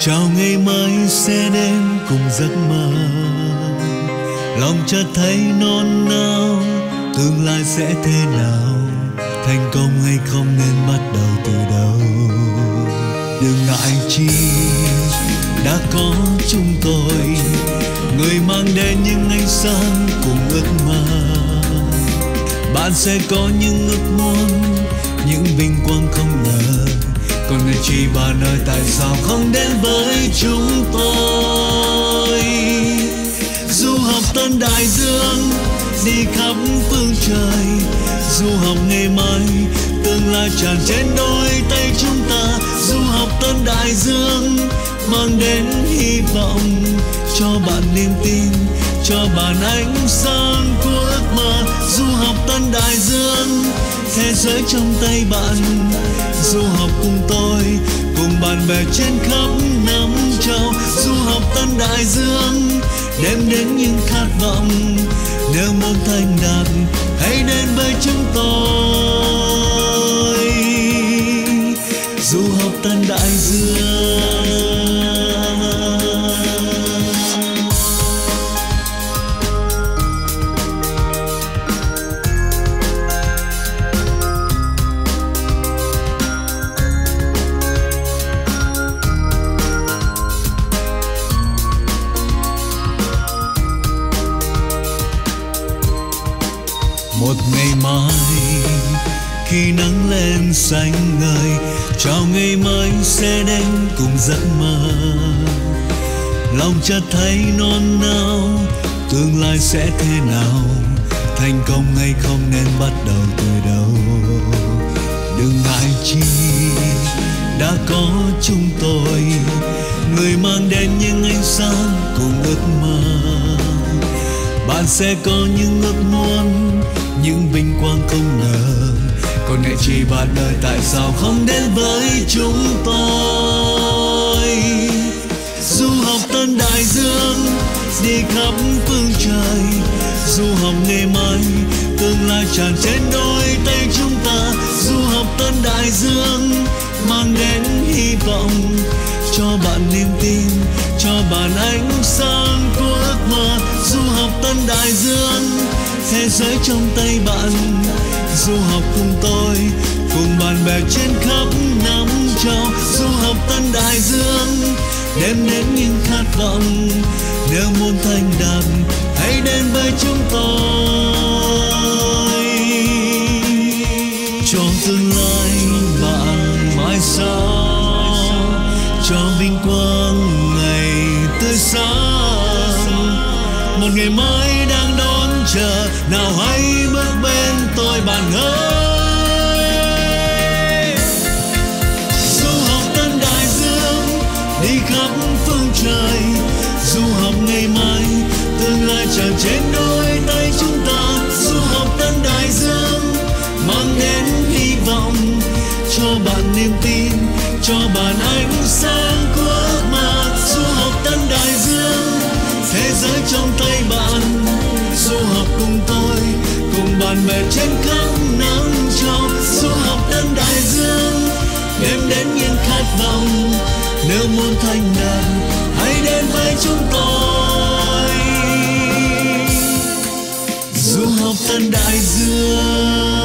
chào ngày mai sẽ đến cùng giấc mơ. Lòng chợt thấy nôn nao, tương lai sẽ thế nào, thành công hay không nên bắt đầu từ đâu. Đừng ngại chi đã có chúng tôi, người mang đến những ánh sáng cùng ước mơ. Bạn sẽ có những ước muốn, những vinh quang không ngờ. Còn người chỉ bạn ơi, tại sao không đến với chúng tôi? Du học tân đại dương, đi khắp phương trời. Du học ngày mai, tương lai tràn trên đôi tay chúng ta. Du học tân đại dương, mang đến hy vọng cho bạn niềm tin, cho bạn ánh sáng của ước mơ. Du học tân đại dương, thế giới trong tay bạn. Du học cùng tôi, cùng bạn bè trên khắp năm châu. Du học tân đại dương, đem đến những khát vọng. Nếu muốn thành đạt, hãy đến với chúng tôi. Du học tân đại dương. Một ngày mai khi nắng lên xanh ngời, chào ngày mới sẽ đến cùng giấc mơ. Lòng chợt thấy nôn nao, tương lai sẽ thế nào, thành công hay không nên bắt đầu từ đâu. Đừng ngại chi đã có chúng tôi, người mang đến những ánh sáng cùng ước mơ. Bạn sẽ có những ước muốn, những vinh quang không ngờ. Còn ngại chi bạn ơi, tại sao không đến với chúng tôi? Du học tân đại dương, đi khắp phương trời. Du học ngày mai, tương lai tràn trên đôi tay chúng ta. Du học tân đại dương, mang đến hy vọng cho bạn niềm tin, cho bạn ánh sáng của ước mơ. Du học tân đại dương, thế giới trong tay bạn. Du học cùng tôi, cùng bạn bè trên khắp năm châu. Du học tân đại dương, đem đến những khát vọng. Nếu muốn thành đạt, hãy đến với chúng tôi. Cho tương lai bạn mãi sao, cho vinh quang ngày tươi sáng. Một ngày mới đang đón chờ, nào hãy bước bên tôi bạn ơi. Du học tân đại dương, đi khắp phương trời. Du học ngày mai, tương lai tràn trên đôi tay chúng ta. Du học tân đại dương, mang đến hy vọng cho bạn niềm tin, cho bạn ánh sáng của ước mơ. Du học tân đại dương, thế giới trong tay bạn. Du học cùng tôi, cùng bạn bè trên khắp năm châu. Du học tân đại dương, đem đến những khát vọng. Nếu muốn thành đạt, hãy đến với chúng tôi. Du học tân đại dương.